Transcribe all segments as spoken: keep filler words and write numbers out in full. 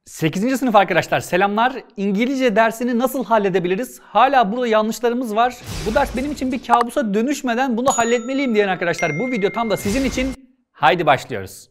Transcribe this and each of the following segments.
sekizinci sınıf arkadaşlar selamlar. İngilizce dersini nasıl halledebiliriz? Hala burada yanlışlarımız var. Bu ders benim için bir kabusa dönüşmeden bunu halletmeliyim diyen arkadaşlar bu video tam da sizin için. Haydi başlıyoruz.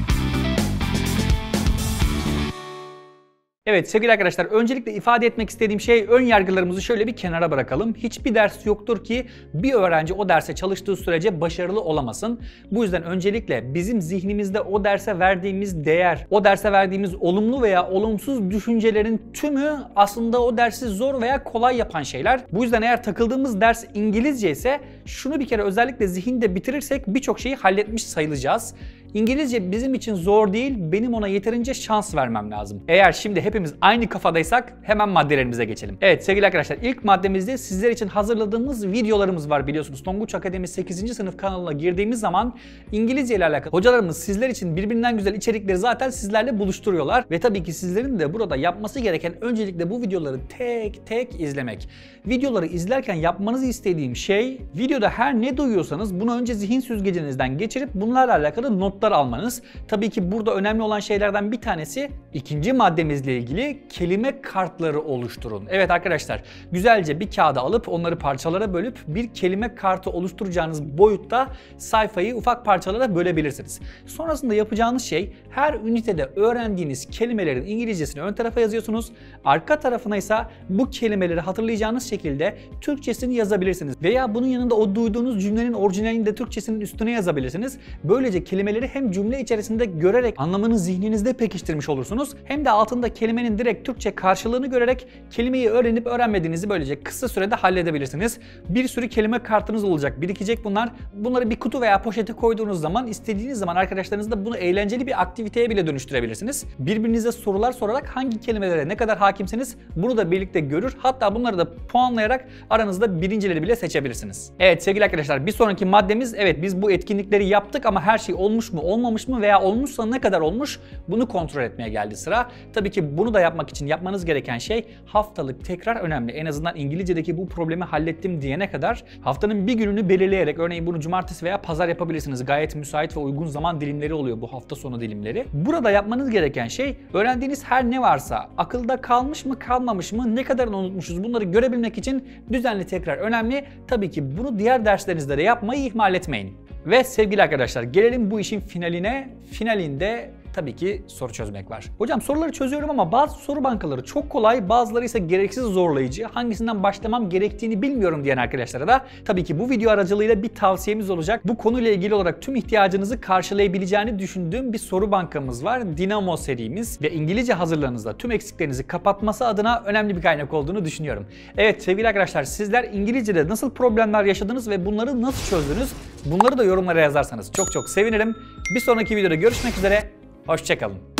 Evet sevgili arkadaşlar, öncelikle ifade etmek istediğim şey, ön yargılarımızı şöyle bir kenara bırakalım. Hiçbir ders yoktur ki bir öğrenci o derse çalıştığı sürece başarılı olamasın. Bu yüzden öncelikle bizim zihnimizde o derse verdiğimiz değer, o derse verdiğimiz olumlu veya olumsuz düşüncelerin tümü aslında o dersi zor veya kolay yapan şeyler. Bu yüzden eğer takıldığımız ders İngilizce ise şunu bir kere özellikle zihinde bitirirsek birçok şeyi halletmiş sayılacağız. İngilizce bizim için zor değil, benim ona yeterince şans vermem lazım. Eğer şimdi hepimiz aynı kafadaysak hemen maddelerimize geçelim. Evet sevgili arkadaşlar, ilk maddemizde sizler için hazırladığımız videolarımız var biliyorsunuz. Tonguç Akademi sekizinci sınıf kanalına girdiğimiz zaman İngilizce ile alakalı hocalarımız sizler için birbirinden güzel içerikleri zaten sizlerle buluşturuyorlar. Ve tabii ki sizlerin de burada yapması gereken öncelikle bu videoları tek tek izlemek. Videoları izlerken yapmanızı istediğim şey, videoda her ne duyuyorsanız bunu önce zihin süzgecinizden geçirip bunlarla alakalı notlar almanız. Tabii ki burada önemli olan şeylerden bir tanesi ikinci maddemizle ilgili kelime kartları oluşturun. Evet arkadaşlar, güzelce bir kağıda alıp onları parçalara bölüp bir kelime kartı oluşturacağınız boyutta sayfayı ufak parçalara bölebilirsiniz. Sonrasında yapacağınız şey, her ünitede öğrendiğiniz kelimelerin İngilizcesini ön tarafa yazıyorsunuz. Arka tarafına ise bu kelimeleri hatırlayacağınız şekilde Türkçesini yazabilirsiniz. Veya bunun yanında o duyduğunuz cümlenin orijinalini de Türkçesinin üstüne yazabilirsiniz. Böylece kelimeleri hem cümle içerisinde görerek anlamını zihninizde pekiştirmiş olursunuz, hem de altında kelimenin direkt Türkçe karşılığını görerek kelimeyi öğrenip öğrenmediğinizi böylece kısa sürede halledebilirsiniz. Bir sürü kelime kartınız olacak, birikecek bunlar. Bunları bir kutu veya poşete koyduğunuz zaman, istediğiniz zaman arkadaşlarınızla bunu eğlenceli bir aktiviteye bile dönüştürebilirsiniz. Birbirinize sorular sorarak hangi kelimelere ne kadar hakimsiniz bunu da birlikte görür. Hatta bunları da puanlayarak aranızda birincileri bile seçebilirsiniz. Evet sevgili arkadaşlar, bir sonraki maddemiz, evet biz bu etkinlikleri yaptık ama her şey olmuş mu, olmamış mı veya olmuşsa ne kadar olmuş bunu kontrol etmeye geldi sıra. Tabii ki bunu da yapmak için yapmanız gereken şey, haftalık tekrar önemli. En azından İngilizce'deki bu problemi hallettim diyene kadar haftanın bir gününü belirleyerek, örneğin bunu cumartesi veya pazar yapabilirsiniz. Gayet müsait ve uygun zaman dilimleri oluyor bu hafta sonu dilimleri. Burada yapmanız gereken şey, öğrendiğiniz her ne varsa akılda kalmış mı kalmamış mı, ne kadarını unutmuşuz bunları görebilmek için düzenli tekrar önemli. Tabii ki bunu diğer derslerinizde de yapmayı ihmal etmeyin. Ve sevgili arkadaşlar, gelelim bu işin finaline. Finalinde tabii ki soru çözmek var. Hocam soruları çözüyorum ama bazı soru bankaları çok kolay, bazıları ise gereksiz zorlayıcı. Hangisinden başlamam gerektiğini bilmiyorum diyen arkadaşlara da tabii ki bu video aracılığıyla bir tavsiyemiz olacak. Bu konuyla ilgili olarak tüm ihtiyacınızı karşılayabileceğini düşündüğüm bir soru bankamız var. Dinamo serimiz ve İngilizce hazırlığınızda tüm eksiklerinizi kapatması adına önemli bir kaynak olduğunu düşünüyorum. Evet sevgili arkadaşlar, sizler İngilizce'de nasıl problemler yaşadınız ve bunları nasıl çözdünüz? Bunları da yorumlara yazarsanız çok çok sevinirim. Bir sonraki videoda görüşmek üzere. Hoşça kalın.